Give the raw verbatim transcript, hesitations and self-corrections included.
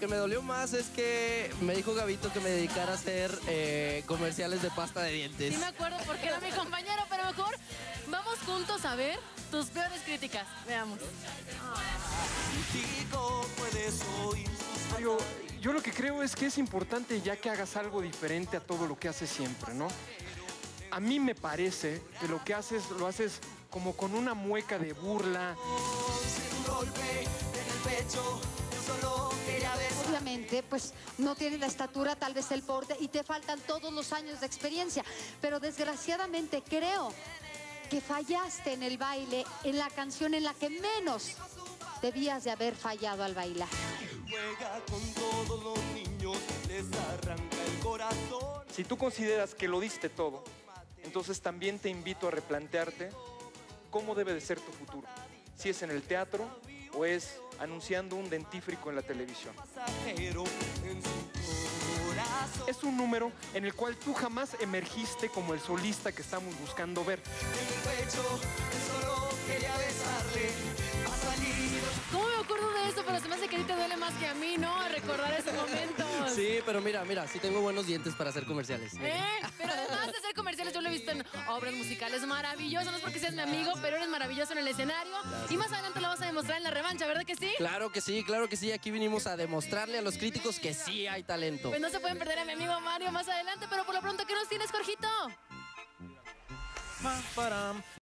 que me dolió más es que me dijo Gabito que me dedicara a hacer eh, comerciales de pasta de dientes. Sí me acuerdo porque era mi compañero, pero mejor vamos juntos a ver tus peores críticas. Veamos. Yo, yo lo que creo es que es importante ya que hagas algo diferente a todo lo que haces siempre, ¿no? A mí me parece que lo que haces, lo haces como con una mueca de burla. Obviamente, pues no tienes la estatura, tal vez el porte, y te faltan todos los años de experiencia. Pero desgraciadamente creo que fallaste en el baile, en la canción en la que menos debías de haber fallado al bailar. Si tú consideras que lo diste todo, entonces también te invito a replantearte cómo debe de ser tu futuro. Si es en el teatro o es anunciando un dentífrico en la televisión. Es un número en el cual tú jamás emergiste como el solista que estamos buscando ver. ¿Cómo me acuerdo de eso? Pero se me hace que a ti te duele más que a mí, ¿no? A recordar ese momento. Sí, pero mira, mira, sí tengo buenos dientes para hacer comerciales. ¿Eh? Pero además de hacer comerciales, yo lo he visto en obras musicales maravillosas. No es porque seas mi amigo, pero eres maravilloso en el escenario. Y más adelante lo vas a demostrar en la revancha, ¿verdad que sí? Claro que sí, claro que sí. Aquí vinimos a demostrarle a los críticos que sí hay talento. Pues no se pueden perder a mi amigo Mario más adelante, pero por lo pronto, ¿qué nos tienes, Jorgito?